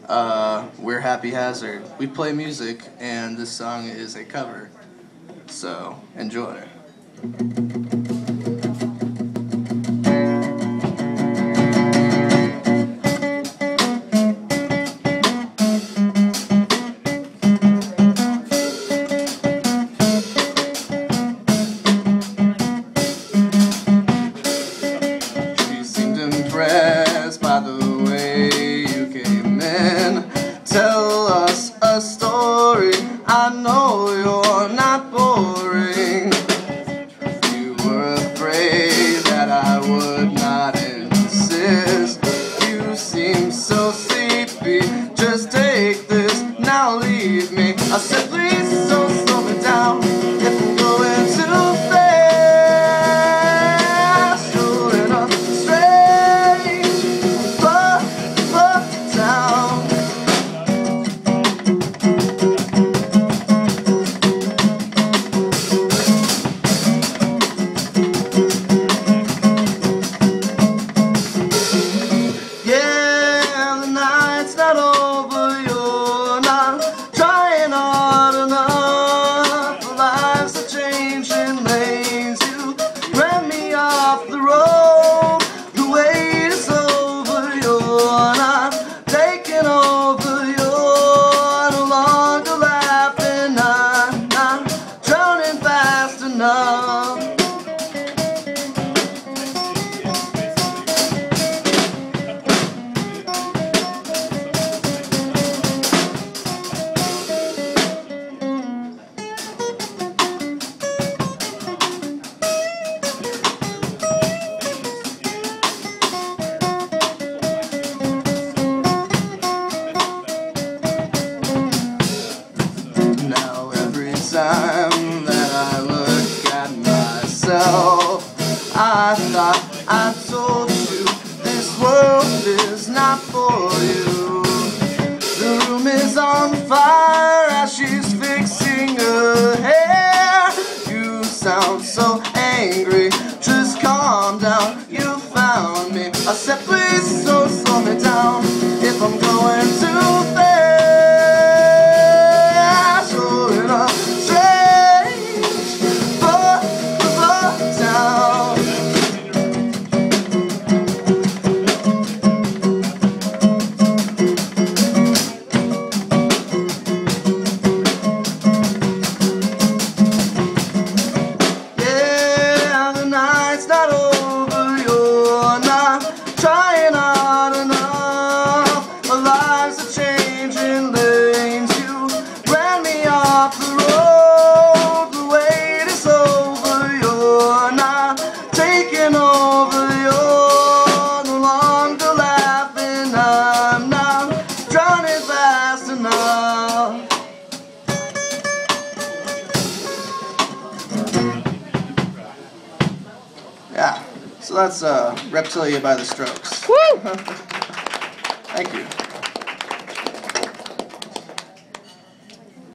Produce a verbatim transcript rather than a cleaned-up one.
Uh, we're Happy Hazard. We play music, and this song is a cover. So, enjoy. She seemed impressed by the way you came in. Tell us a story, I know you're not boring. You were afraid that I would not insist. You seem so sleepy, just take this, now leave me. I said please don't slow me down, if I'm going too fast. Rolling up strange, but, but down. It's not over, you're not trying hard enough. Lives are changing lanes, you ran me off the road. The wait is over, you're not taking over, you're no longer laughing, I'm not drowning fast enough. Now every time that I look at myself, I thought I told you this world is not for you. The room is on fire as she's fixing her hair. You sound so angry, just calm down, you found me. I said please don't slow me down, if I'm going too fast. It's not over, you're not trying hard enough. Our lives are changing lanes, you ran me off the road. The wait is over, you're not taking over, you're no longer laughing, I'm not drowning fast enough. Yeah, so that's uh, Reptilia by The Strokes. Woo! Thank you.